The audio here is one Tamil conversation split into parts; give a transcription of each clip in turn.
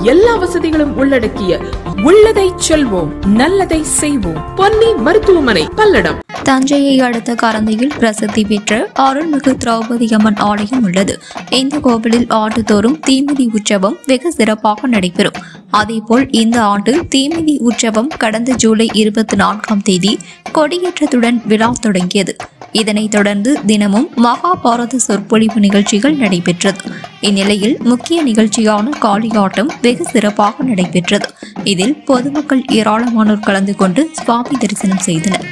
எல்லா வசதிகளும் உள்ளடக்கிய உள்ளதை செல்வோம் நல்லதை செய்வோம் பொன்னி மருத்துவமனை பல்லடம். தஞ்சையை அடுத்த கரந்தையில் பிரசித்தி பெற்ற அருள்மிகு திரௌபதி அம்மன் ஆலயம் உள்ளது. இந்த கோவிலில் ஆண்டுதோறும் தீமிதி உற்சவம் வெகு சிறப்பாக நடைபெறும். அதேபோல் இந்த ஆண்டு தீமிதி உற்சவம் கடந்த ஜூலை 24 கொடியேற்றத்துடன் விழா தொடங்கியது. இதனைத் தொடர்ந்து தினமும் மகாபாரத சொற்பொழிவு நிகழ்ச்சிகள் நடைபெற்றது. இந்நிலையில் முக்கிய நிகழ்ச்சியான காளியாட்டம் வெகு சிறப்பாக நடைபெற்றது. இதில் பொதுமக்கள் ஏராளமானோர் கலந்து கொண்டு சுவாமி தரிசனம் செய்தனர்.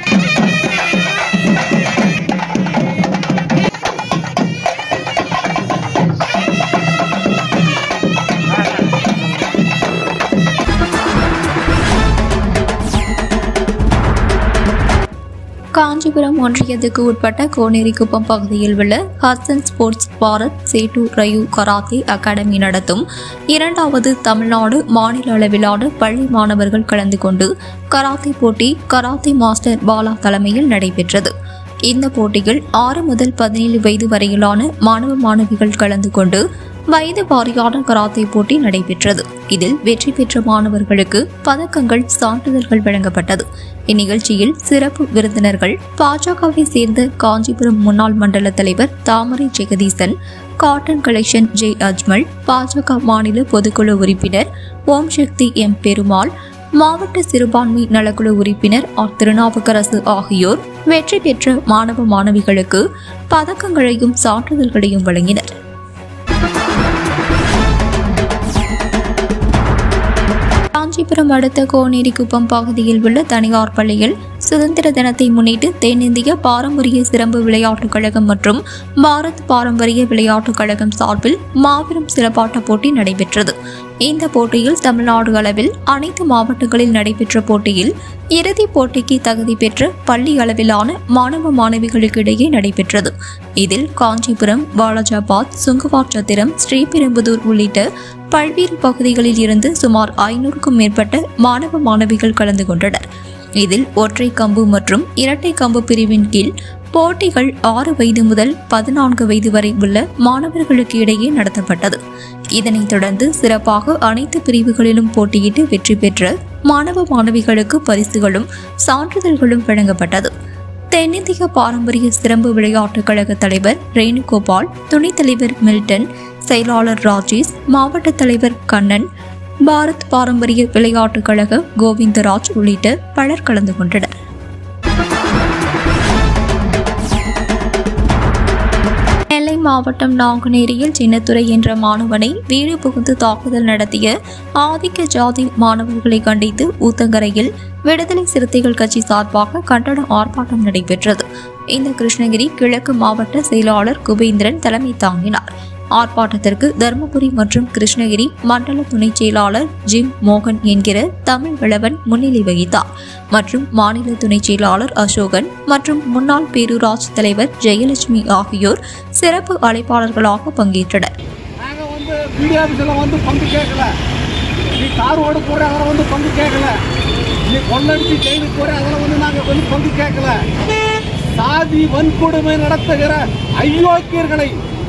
காஞ்சிபுரம் ஒன்றியத்துக்கு உட்பட்ட கோனேரிக்குப்பம் பகுதியில் உள்ள ஹட்சன் ஸ்போர்ட்ஸ் பாரத் சேட்டு ரயு கராத்தே அகாடமி நடத்தும் 2வது தமிழ்நாடு மாநில அளவிலான பள்ளி மாணவர்கள் கலந்து கொண்டு கராத்தே போட்டி கராத்தே மாஸ்டர் பாலா தலைமையில் நடைபெற்றது. இந்த போட்டியில் 6 முதல் 17 வயது வரையிலான மாணவ மாணவிகள் கலந்து கொண்டு வயது வாரியான கராத்தே போட்டி நடைபெற்றது. இதில் வெற்றி பெற்ற மாணவர்களுக்கு பதக்கங்கள் சான்றிதழ்கள் வழங்கப்பட்டது. இந்நிகழ்ச்சியில் சிறப்பு விருந்தினர்கள் பாஜகவை சேர்ந்த காஞ்சிபுரம் முன்னாள் மண்டல தலைவர் Thamarai Jagadeesan, cotton collection J Ajmal, BJP மாநில பொதுக்குழு உறுப்பினர் ஓம் சக்தி எம் பெருமாள், மாவட்ட சிறுபான்மை நலக்குழு உறுப்பினர் ஆர் திருநாவுக்கரசு ஆகியோர் வெற்றி பெற்ற மாணவ மாணவிகளுக்கு பதக்கங்களையும் சான்றிதழ்களையும் வழங்கினர். காஞ்சிபுரம் அடுத்த கோனேரிக்குப்பம் பகுதியில் உள்ள தனியார் பள்ளியில் சுதந்திர தினத்தை முன்னிட்டு தென்னிந்திய பாரம்பரிய சிறப்பு விளையாட்டுக் கழகம் மற்றும் பாரத் பாரம்பரிய விளையாட்டுக் கழகம் சார்பில் மாபெரும் சிறப்பாட்ட போட்டி நடைபெற்றது. இந்த போட்டியில் தமிழ்நாடு அளவில் அனைத்து மாவட்டங்களில் நடைபெற்ற போட்டியில் இறுதிப் போட்டிக்கு தகுதி பெற்ற பள்ளி அளவிலான மாணவ மாணவிகளுக்கு இடையே நடைபெற்றது. இதில் காஞ்சிபுரம், வாலாஜாபாத், சுங்குவார்சத்திரம், ஸ்ரீபெரும்புதூர் உள்ளிட்ட பல்வேறு பகுதிகளில் இருந்து சுமார் 500க்கும் மேற்பட்ட மாணவ மாணவிகள் கலந்து கொண்டனர். இதில் ஒற்றை கம்பு மற்றும் இரட்டை கம்பு பிரிவின் கீழ் போட்டிகள் 6 வயது முதல் 14 வயது வரை உள்ள மாணவர்களுக்கு இடையே நடத்தப்பட்டது. இதனைத் தொடர்ந்து சிறப்பாக அனைத்து பிரிவுகளிலும் போட்டியிட்டு வெற்றி பெற்ற மாணவ மாணவிகளுக்கு பரிசுகளும் சான்றிதழ்களும் வழங்கப்பட்டது. தென்னிந்திய பாரம்பரிய சிறப்பு விளையாட்டுக் கழக தலைவர் ரேணுகோபால், துணைத் தலைவர் மில்டன், செயலாளர் ராஜேஷ், மாவட்ட தலைவர் கண்ணன், பாரத் பாரம்பரிய விளையாட்டுக் கழக கோவிந்தராஜ் உள்ளிட்ட பலர் கலந்து கொண்டனர். நெல்லை மாவட்டம் நாங்குநேரியில் சின்னத்துரை என்ற மாணவனை வீடு புகுந்து தாக்குதல் நடத்திய ஆதிக்க ஜாதி மாணவர்களை கண்டித்து ஊத்தங்கரையில் விடுதலை சிறுத்தைகள் கட்சி சார்பாக கண்டன ஆர்ப்பாட்டம் நடைபெற்றது. இந்த கிருஷ்ணகிரி கிழக்கு மாவட்ட செயலாளர் குபேந்திரன் தலைமை தாங்கினார். ஆர்ப்பாட்டத்திற்கு தருமபுரி மற்றும் கிருஷ்ணகிரி மண்டல துணை செயலாளர் ஜிம் மோகன் என்கிற தமிழ் விளவன் முன்னிலை வகித்தார் மற்றும் மாநில துணை செயலாளர் அசோகன் மற்றும் முன்னாள் பேரூராட்சி தலைவர் ஜெயலட்சுமி ஆகியோர் சிறப்பு அழைப்பாளர்களாக பங்கேற்றனர். சாதி வன்கொடுமை நடத்துகிற அயோக்கியர்களை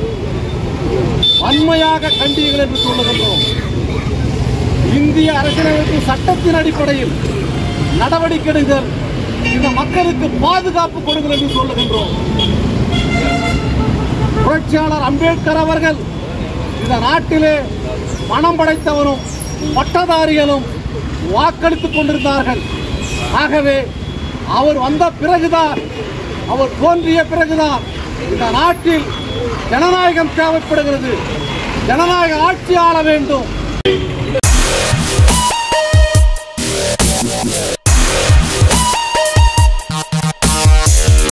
வன்மையாக கண்டீர்கள் என்று சொல்லுகின்றோம். இந்திய அரசியலமைப்பு சட்டத்தின் அடிப்படையில் நடவடிக்கை எடுங்கள், இந்த மக்களுக்கு பாதுகாப்பு கொடுங்கள் என்று சொல்லுகின்றோம். புரட்சியாளர் அம்பேத்கர் அவர்கள் இந்த நாட்டிலே பணம் படைத்தவரும் பட்டதாரிகளும் வாக்களித்துக் கொண்டிருந்தார்கள். ஆகவே அவர் வந்த பிறகுதான், அவர் தோன்றிய பிறகுதான் இந்த நாட்டில் ஜனநாயகம் தேவைப்படுகிறது. ஜனநாயக ஆட்சி ஆள வேண்டும்.